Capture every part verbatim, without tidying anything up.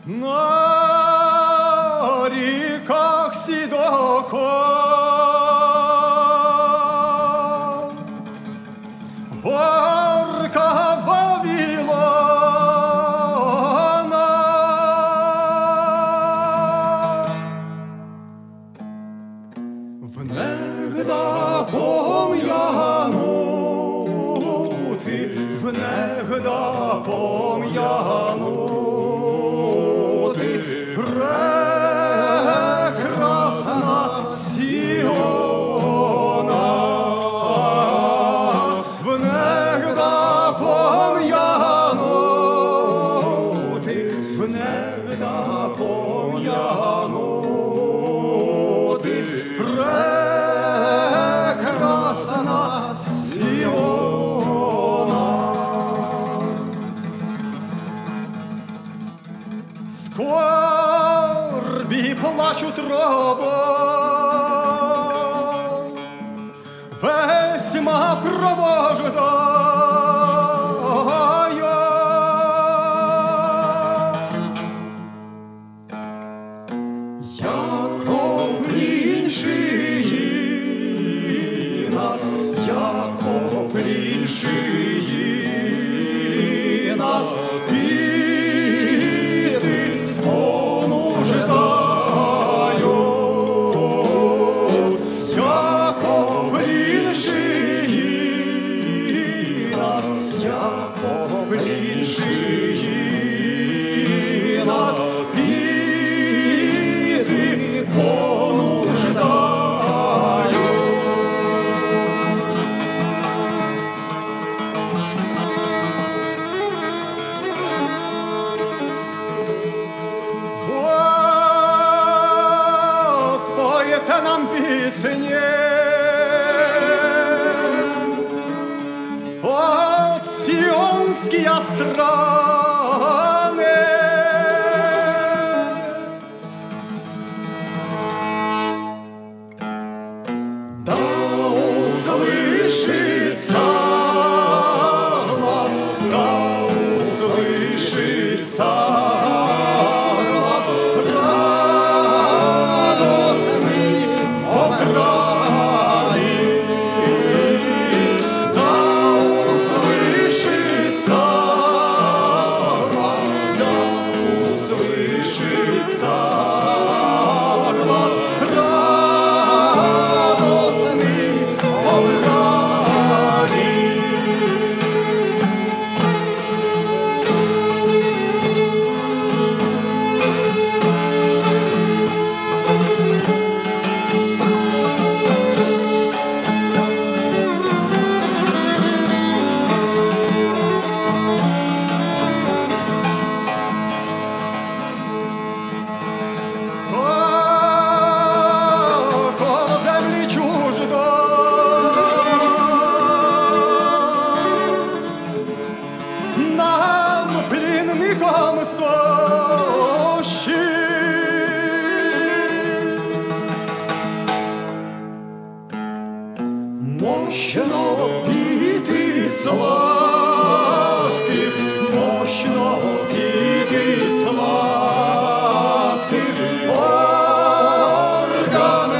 На реках Сидоха, горка Вавилона, внегда пом'янути, внегда пом'янути, прекрасна Сіона, внегда пом'янути, внегда пом'янути, прекрасна Сіона. Скорби плачут роба, весьма провождая. Яко пліншиї нас, яко пліншиї нас, Бліншиї нас, біди понуждаю. Спойте нам пісні от сіонські страни, да услышится глаз, да услышится глаз радостный обраны, да услышится глаз, да услышится глаз радостный обраны. Кого землі чуждо, нам плінникам сущі, мощно піти сладких, мощно піти сладких, орган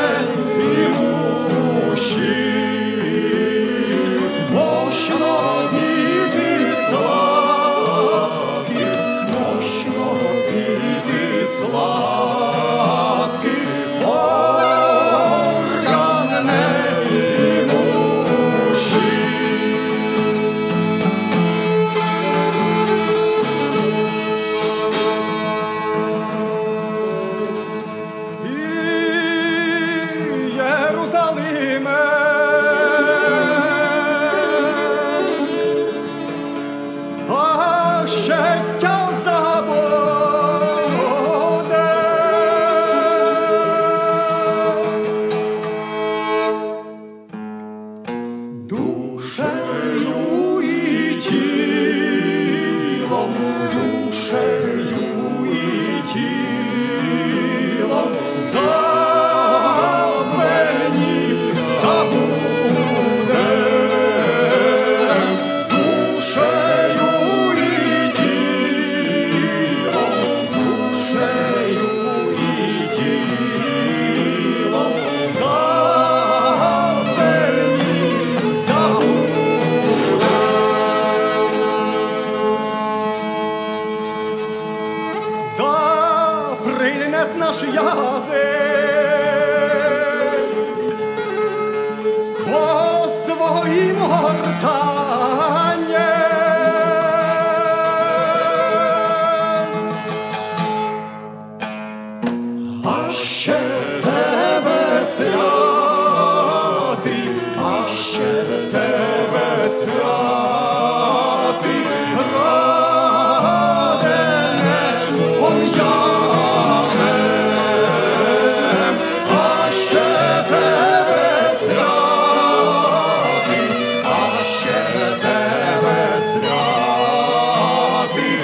неімущих, мощно піти сладких, мощно піти сладких, орган неімущих. по своїм гортанням. А ще тебе святий, а ще тебе святий, раденець пом'янем, а ще тебе святий, а ще тебе святий,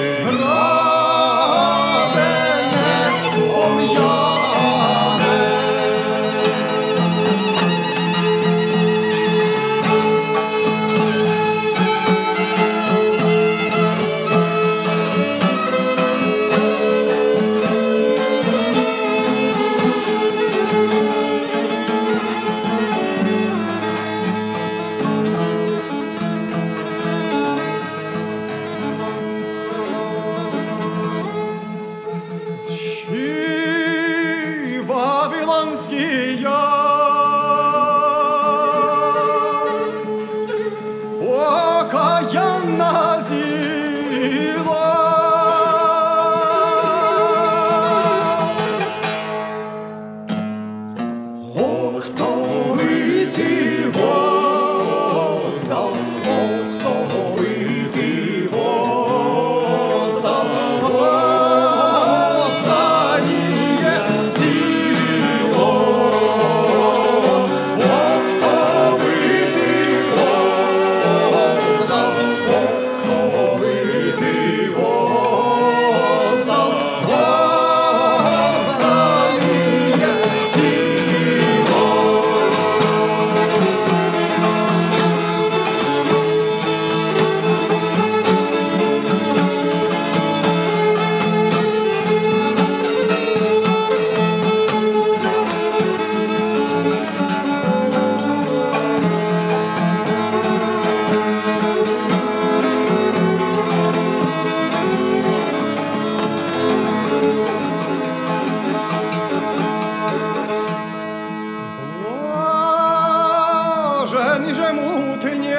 раденець пом'янем. Чи Вавилонський яр окаянна зіла, о, хто вийти воздал, о, хто вийти воздал, воздание ціло, о, хто вийти воздал, о, хто вийти воздал, воздание ціло. Блаженні же мутні,